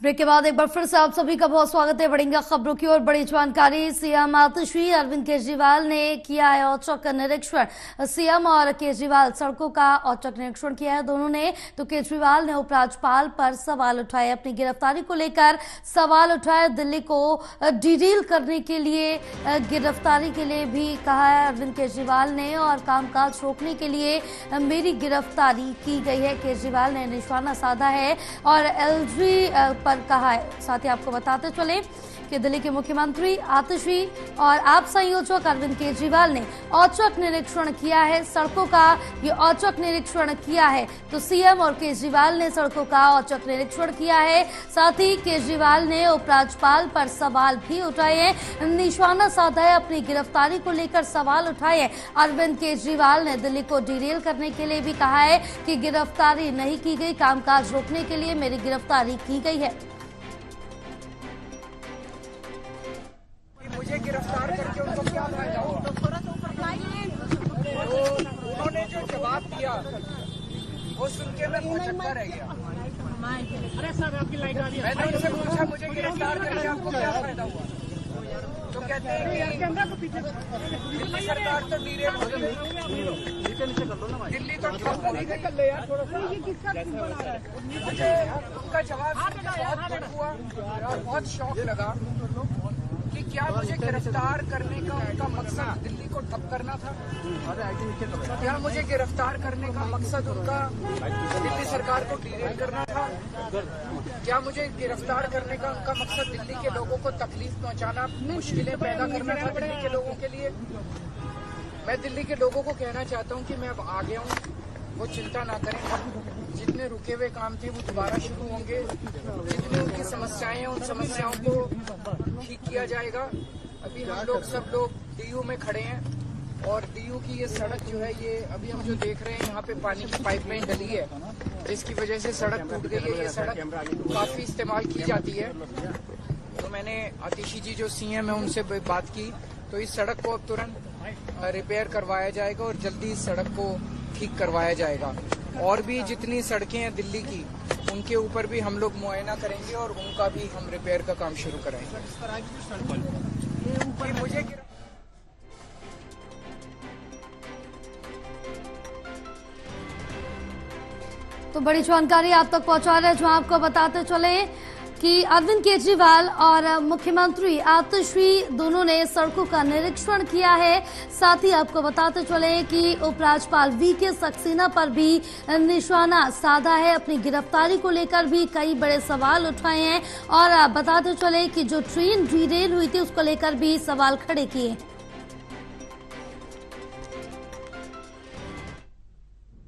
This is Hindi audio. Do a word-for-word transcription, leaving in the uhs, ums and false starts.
ब्रेक के बाद एक बार फिर से आप सभी का बहुत स्वागत है। बढ़ेंगे खबरों की ओर। बड़ी जानकारी। सीएम आतिशी अरविंद केजरीवाल ने किया है औचक निरीक्षण। सीएम और केजरीवाल सड़कों का औचक निरीक्षण किया है दोनों ने। तो केजरीवाल ने उपराज्यपाल पर सवाल उठाए, अपनी गिरफ्तारी को लेकर सवाल उठाए। दिल्ली को डिटेल करने के लिए, गिरफ्तारी के लिए भी कहा है अरविंद केजरीवाल ने, और कामकाज रोकने के लिए मेरी गिरफ्तारी की गई है। केजरीवाल ने निशाना साधा है और एलजी पर कहा है। साथ ही आपको बताते चले कि दिल्ली के मुख्यमंत्री आतिशी और आप संयोजक अरविंद केजरीवाल ने औचक निरीक्षण किया है सड़कों का। ये औचक निरीक्षण किया है तो सीएम और केजरीवाल ने सड़कों का औचक निरीक्षण किया है। साथ ही केजरीवाल ने उपराज्यपाल पर सवाल भी उठाए हैं, निशाना साधा है, अपनी गिरफ्तारी को लेकर सवाल उठाए हैं। अरविंद केजरीवाल ने दिल्ली को डिटेल करने के लिए भी कहा है कि गिरफ्तारी नहीं की गई, कामकाज रोकने के लिए मेरी गिरफ्तारी की गई है। मुझे गिरफ्तार करके उनको क्या फायदा हो? तो उन्होंने जो जवाब दिया वो सुन के मैं पचहत्तर रह गया। अरे सर आपकी लाइट आ रही है। मैंने उनसे पूछा मुझे गिरफ्तार करके आपको क्या फायदा हुआ? तो कहते हैं कि दिल्ली सरकार तो नीरे दिल्ली तो ठप हो गई। मुझे उनका जवाब बहुत दुख हुआ और बहुत शौक लगा कि क्या मुझे गिरफ्तार करने का उनका मकसद दिल्ली को ठप करना था? क्या मुझे गिरफ्तार करने का मकसद उनका दिल्ली सरकार को डिटेल करना था? क्या मुझे गिरफ्तार करने का उनका मकसद दिल्ली के लोगों को तकलीफ पहुंचाना, मुश्किलें पैदा करना था दिल्ली के लोगों के लिए? मैं दिल्ली के लोगों को कहना चाहता हूं कि मैं अब आ गया हूं, वो चिंता ना करें। जितने रुके हुए काम थे वो दोबारा शुरू होंगे। जितनी उनकी समस्याएं हैं उन समस्याओं को ठीक किया जाएगा। अभी हम लोग सब लोग डीयू में खड़े हैं और डीयू की ये सड़क जो है, ये अभी हम जो देख रहे हैं यहाँ पे पानी की पाइपलाइन डली है जिसकी वजह से सड़क टूट गई है। ये सड़क काफी इस्तेमाल की जाती है। तो मैंने आतिशी जी जो सीएम है उनसे बात की, तो इस सड़क को अब तुरंत रिपेयर करवाया जाएगा और जल्दी इस सड़क को ठीक करवाया जाएगा। और भी जितनी सड़कें हैं दिल्ली की उनके ऊपर भी हम लोग मुआयना करेंगे और उनका भी हम रिपेयर का काम शुरू करेंगे। मुझे तो बड़ी जानकारी आप तक पहुंचा रहे हैं, जो आपको बताते चले कि अरविंद केजरीवाल और मुख्यमंत्री आतिशी दोनों ने सड़कों का निरीक्षण किया है। साथ ही आपको बताते चले कि उपराज्यपाल वी के सक्सेना पर भी निशाना साधा है, अपनी गिरफ्तारी को लेकर भी कई बड़े सवाल उठाए हैं और बताते चले कि जो ट्रेन डिटेल हुई थी उसको लेकर भी सवाल खड़े किए।